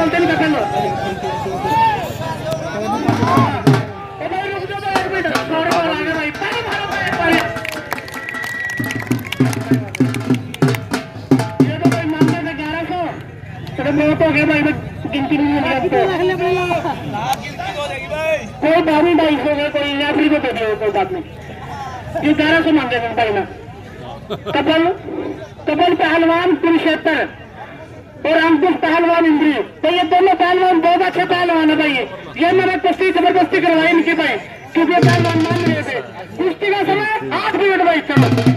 बोलते नहीं करते बहुत हो गया भाई, गिनती नहीं हो कोई 22 हो गए, कोई यात्री को दे दिया, कोई बात नहीं। ये 1100 मांगे भाई ना। कपल पहलवान कुरुक्षेत्र और अंकुश पहलवान इंद्री, तो ये दोनों पहलवान बहुत अच्छे पहलवान है भाई। ये मैंने कुश्ती जबरदस्ती करवाई इनकी भाई, क्योंकि पहलवान मान रहे थे। कुश्ती का समय 8 मिनट भाई। चलो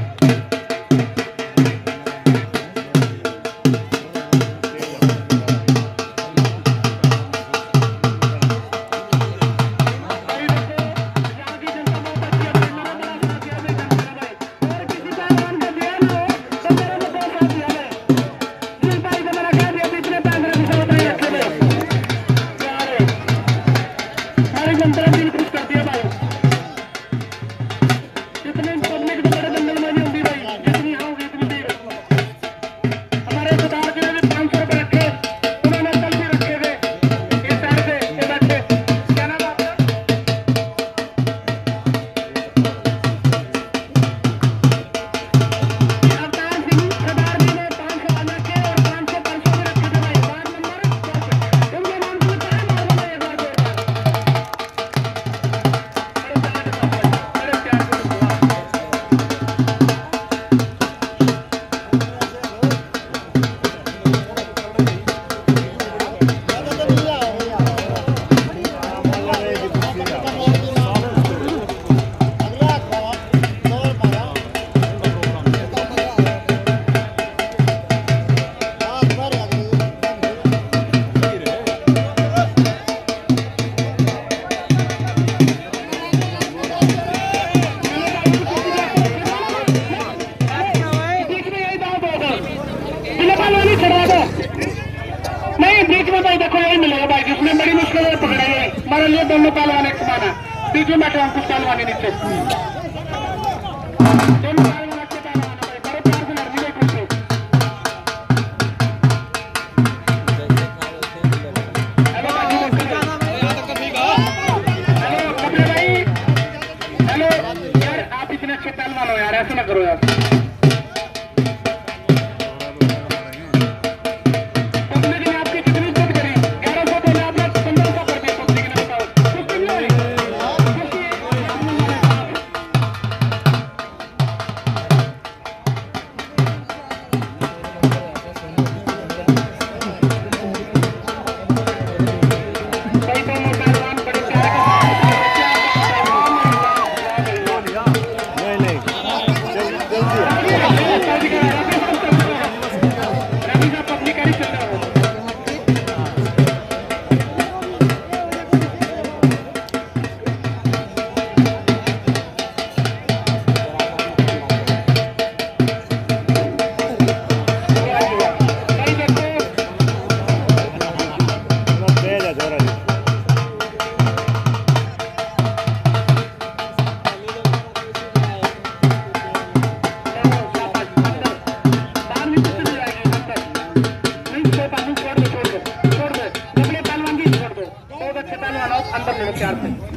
नहीं, बीच में भाई देखो यही मिलेगा भाई, जिसमें बड़ी मुश्किल है पकड़ा है हमारे लिए। दोनों पहलवान एक समान है, बीच में बैठे अंकुश पहलवान नीचे। दोनों पहलवान अच्छे पहलवान है भाई, बड़े प्यार से लड़नी नहीं खुशी। हेलो कपिल भाई, हेलो यार, आप इतने अच्छे पहलवान हो यार, ऐसा ना करो यार। अंदर ले 4 से